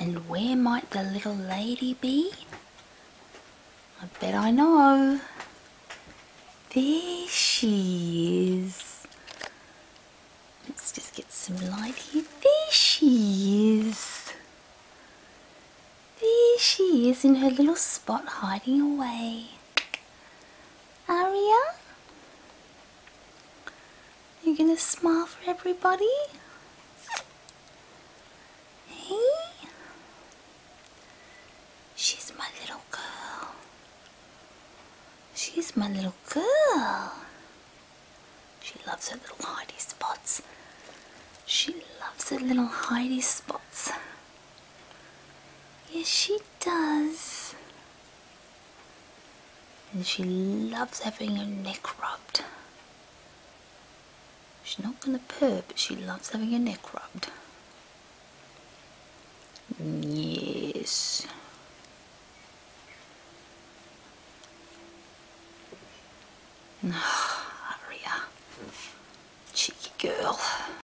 And where might the little lady be? I bet I know. There she is. Let's just get some light here. There she is. There she is in her little spot hiding away. Ariya? You gonna smile for everybody? Hey? She's my little girl. She's my little girl. She loves her little hidey spots. She loves her little hidey spots. Yes, she does. And she loves having her neck rubbed. She's not going to purr, but she loves having her neck rubbed. Yes. Ariya, cheeky girl.